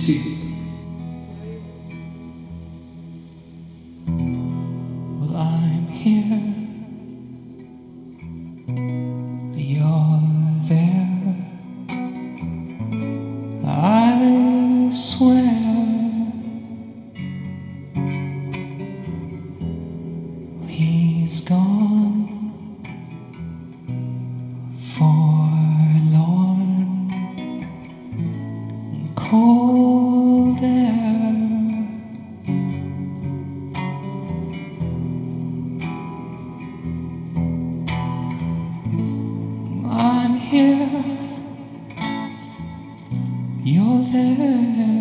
Street. Well, I'm here, you're there, I swear. He's gone, forlorn, cold air. I'm here, you're there.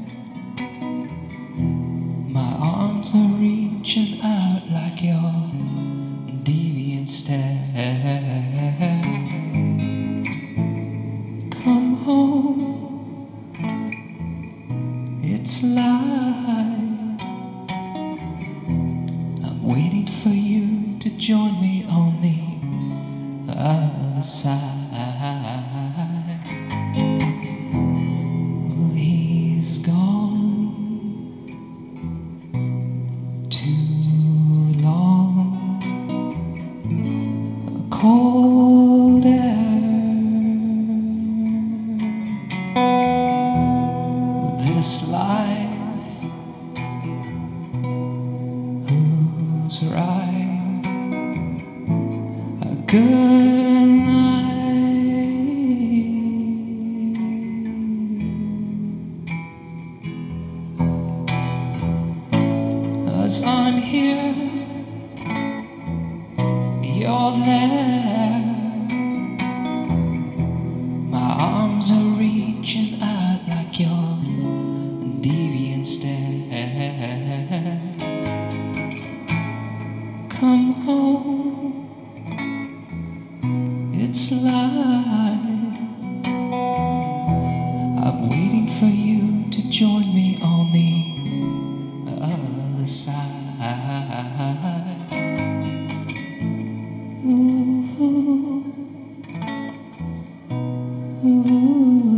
My arms are reaching out like your deviant stare. Come home, it's light. I'm waiting for you to join me on the other side. Well, he's gone too long, cold air. This life, who's right? A good night. 'Cause I'm here, you're there. My arms are reaching out like your deviant stare. Come home, it's light. I'm waiting for you to join me on the other side. Ooh, ooh.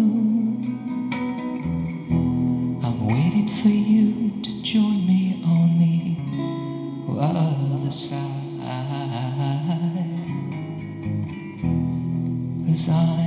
I'm waiting for you to join me on the other side. 'Cause I'm